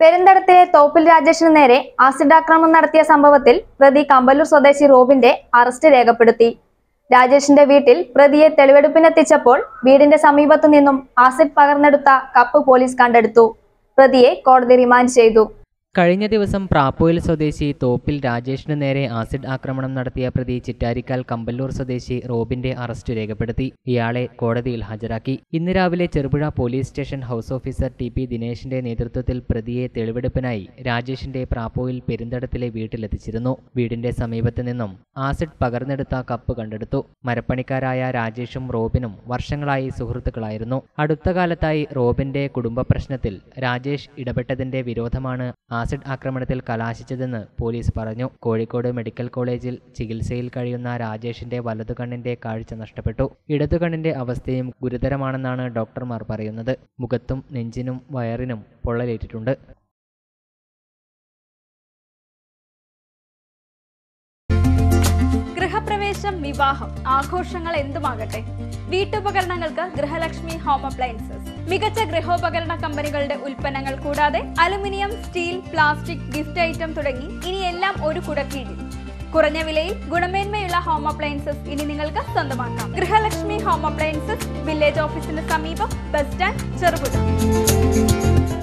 പെരിന്തടത്തിലെ തോപ്പിൽ രാജേഷിന് നേരെ ആസിഡ് ആക്രമണം നടത്തിയ സംഭവത്തിൽ പ്രതി കമ്പല്ലൂർ സ്വദേശി റോബിന്റെ അറസ്റ്റ് രേഖപ്പെടുത്തി. രാജേഷിന്റെ വീട്ടിൽ പ്രതിയെ തെളിവെടുപ്പിനെത്തിച്ചപ്പോൾ വീടിന്റെ സമീപത്തു നിന്നും ആസിഡ് പകർന്നെടുത്ത കപ്പ് പോലീസ് കണ്ടെടുത്തു. പ്രതിയെ കോടതി റിമാൻഡ് ചെയ്തു. കഴിഞ്ഞ ദിവസം പ്രാപ്പോയിൽ സ്വദേശി തോപ്പിൽ രാജേഷിന് നേരെ ആസിഡ് ആക്രമണം നടത്തിയ പ്രതി ചിറ്റാരിക്കാൽ കമ്പല്ലൂർ സ്വദേശി റോബിന്റെ അറസ്റ്റ് രേഖപ്പെടുത്തി. ഇയാളെ കോടതിയിൽ ഹാജരാക്കി. ഇന്ന് രാവിലെ Cherupuzha police station house officer T P. ദിനേശിന്റെ നേതൃത്വത്തിൽ പ്രതിയെ തെളിവെടുപ്പിനായി രാജേഷിന്റെ പ്രാപ്പോയിൽ പെരിന്തടത്തിലെ വീട്ടിലെത്തിച്ചിരുന്നു. വീടിന്റെ സമീപത്ത് നിന്നും ആസിഡ് പകർന്നെടുത്ത കപ്പ് കണ്ടെടുത്തു. മരപ്പണിക്കാരായ രാജേഷും റോബിനും വർഷങ്ങളായി സുഹൃത്തുക്കളായിരുന്നു. അടുത്ത കാലത്തായി റോബിന്റെ കുടുംബ പ്രശ്നത്തിൽ രാജേഷ് ഇടപെട്ടതിന്റെ വിരോധമാണ് ആസിഡ് ആക്രമണത്തിൽ കലാശിച്ചതെന്ന് പോലീസ് പറഞ്ഞു. കോഴിക്കോട് മെഡിക്കൽ കോളേജിൽ ചികിത്സയിൽ കഴിയുന്ന രാജേഷിന്റെ വലതുകണ്ണിന്റെ കാഴ്ച നഷ്ടപ്പെട്ടു. ഇടതുകണ്ണിന്റെ അവസ്ഥയും ഗുരുതരമാണെന്നാണ് ഡോക്ടർമാർ പറയുന്നത്. മുഖത്തും നെഞ്ചിനും വയറിനും പൊള്ളലേറ്റിട്ടുണ്ട്. ഗൃഹപ്രവേശം, വിവാഹം, ആഘോഷങ്ങൾ എന്തുമാകട്ടെ, വീട്ടുപകരണങ്ങൾക്ക് ഗൃഹലക്ഷ്മി ഹോം അപ്ലയൻസസ്. മികച്ച ഗൃഹോപകരണ കമ്പനികളുടെ ഉൽപ്പന്നങ്ങൾ കൂടാതെ aluminium, steel, plastic, gift item തുടങ്ങി ഇനി എല്ലാം ഒരു കുടക്കീഴിൽ. കുറഞ്ഞ വിലയിൽ ഗുണമേന്മയുള്ള ഹോം അപ്ലയൻസസ് ഇനി നിങ്ങൾക്ക് സ്വന്തമാക്കാം. ഗൃഹലക്ഷ്മി ഹോം അപ്ലയൻസസ്, വില്ലേജ് ഓഫീസിന് സമീപം, ബസ് സ്റ്റാൻഡ്, ചെറുപുഴ.